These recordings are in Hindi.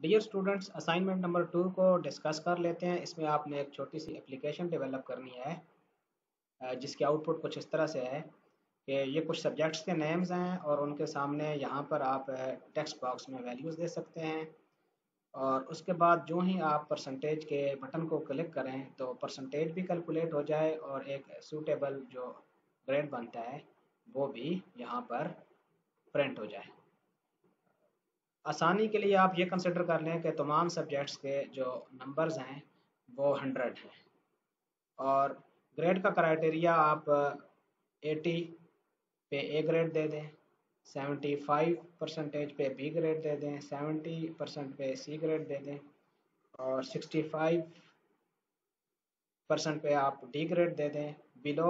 डियर स्टूडेंट्स, असाइनमेंट नंबर 2 को डिस्कस कर लेते हैं। इसमें आपने एक छोटी सी एप्लीकेशन डेवलप करनी है, जिसकी आउटपुट कुछ इस तरह से है कि ये कुछ सब्जेक्ट्स के नेम्स हैं और उनके सामने यहाँ पर आप टेक्स्ट बॉक्स में वैल्यूज़ दे सकते हैं। और उसके बाद जो ही आप परसेंटेज के बटन को क्लिक करें तो परसेंटेज भी कैलकुलेट हो जाए और एक सूटेबल जो ग्रेड बनता है वो भी यहाँ पर प्रिंट हो जाए। आसानी के लिए आप ये कंसिडर कर लें कि तमाम सब्जेक्ट्स के जो नंबर्स हैं वो 100 हैं और ग्रेड का क्राइटेरिया आप 80 पे ए ग्रेड दे दें, 75 परसेंटेज पे बी ग्रेड दे दें, 70% पे सी ग्रेड दे दें और 65% पे आप डी ग्रेड दे दें। बिलो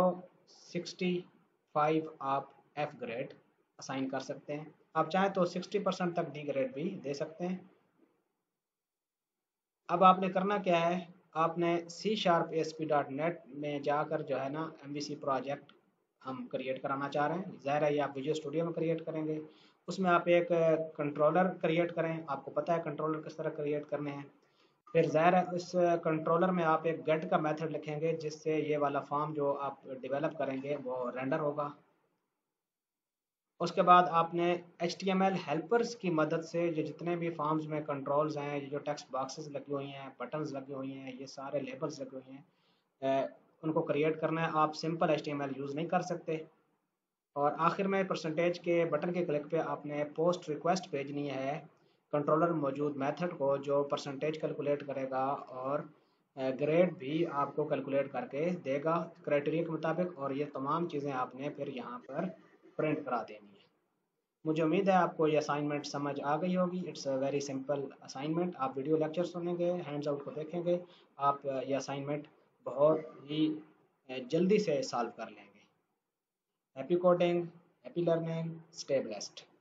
65 आप एफ ग्रेड असाइन कर सकते हैं। आप चाहें तो 60% तक डी ग्रेड भी दे सकते हैं। अब आपने करना क्या है, आपने C#ASP.NET में जाकर जो है ना MVC प्रोजेक्ट हम क्रिएट कराना चाह रहे हैं। ज़ाहिर है ये आप विजुअल स्टूडियो में क्रिएट करेंगे। उसमें आप एक कंट्रोलर क्रिएट करें। आपको पता है कंट्रोलर किस तरह क्रिएट करने हैं। फिर ज़ाहिर है उस कंट्रोलर में आप एक गेट का मेथड लिखेंगे जिससे ये वाला फॉर्म जो आप डेवलप करेंगे वो रेंडर होगा। उसके बाद आपने HTML हेल्पर्स की मदद से ये जितने भी फॉर्म्स में कंट्रोल्स हैं, ये जो टेक्स्ट बॉक्सेस लगी हुई हैं, बटन्स लगी हुई हैं, ये सारे लेबल्स लगे हुए हैं, उनको क्रिएट करना है। आप सिंपल HTML यूज़ नहीं कर सकते। और आखिर में परसेंटेज के बटन के क्लिक पे आपने पोस्ट रिक्वेस्ट भेजनी है कंट्रोलर में मौजूद मेथड को, जो परसेंटेज कैलकुलेट करेगा और ग्रेड भी आपको कैलकुलेट करके देगा क्राइटेरिया के मुताबिक। और ये तमाम चीज़ें आपने फिर यहाँ पर प्रिंट करा देनी है। मुझे उम्मीद है आपको ये असाइनमेंट समझ आ गई होगी। It's a very simple assignment. आप वीडियो लेक्चर सुनेंगे, हैंड्स आउट को देखेंगे, आप ये असाइनमेंट बहुत ही जल्दी से सॉल्व कर लेंगे। Happy coding, happy learning, stay blessed.